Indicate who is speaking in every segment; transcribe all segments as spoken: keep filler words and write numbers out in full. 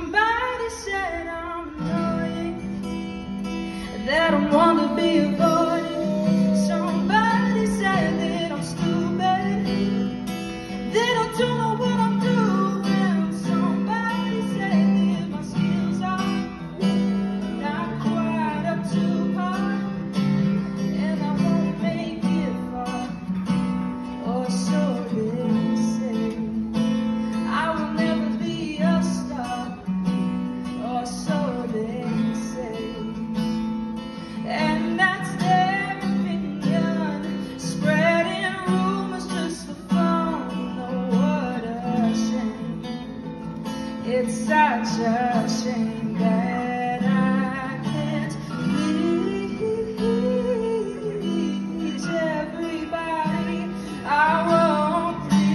Speaker 1: Somebody said I'm annoying, that I want to be avoided. Somebody said that I'm stupid, they don't know what I'm doing. Somebody said that my skills are not quite up to par, and I won't make it far, or so they say. I will never be a star, or so they say. And that's their opinion, spreading rumors just for fun. Oh, what a shame. It's such a shame that I can't please everybody. I won't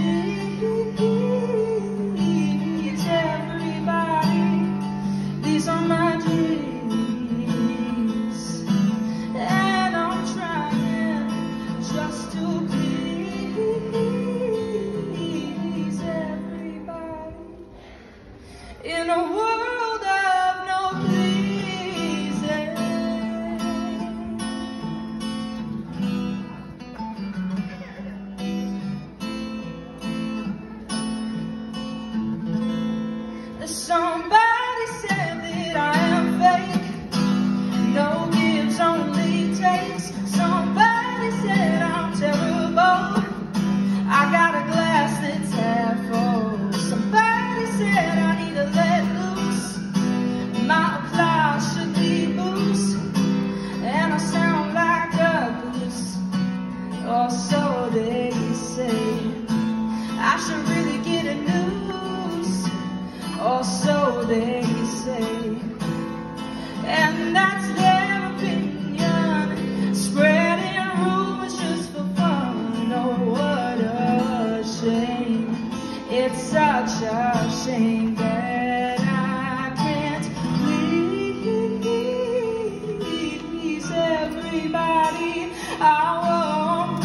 Speaker 1: please everybody. These are my dreams, and I'm trying just to please everybody in a world of no pleasing. Somebody said that I am fake, no gives, only takes. Somebody said I'm terrible, I got a glass that's half full. Somebody said I need to let loose, my applause should be boost, and I sound like a goose, or so they say. I should really get a noose, or so they say. And that's their opinion, spreading rumors just for fun. Oh, what a shame. It's such a shame that I can't please everybody. I won't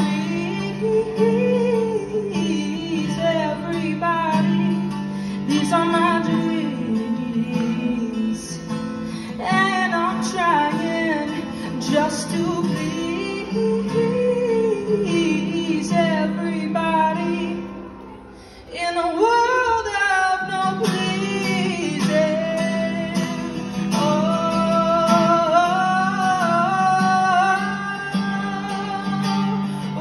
Speaker 1: please everybody. These are my dreams, and I'm trying just to please everybody in a world of no pleasing. Oh, ooh,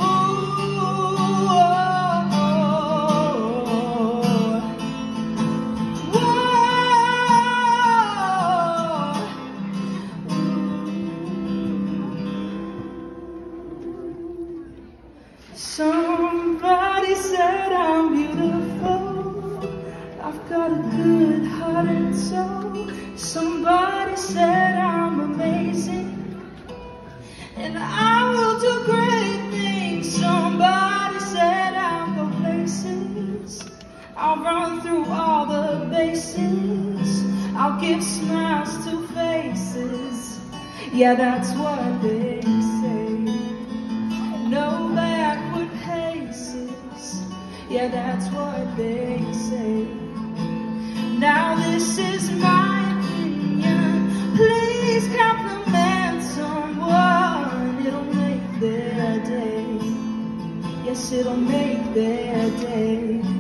Speaker 1: oh, oh. Somebody said I'm beautiful, I've got a good heart and soul. Somebody said I'm amazing, and I will do great things. Somebody said I'll go places, I'll run through all the bases, I'll give smiles to faces. Yeah, that's what they say. No backward paces. Yeah, that's what they say. Now this is my opinion, please compliment someone. It'll make their day. Yes, it'll make their day.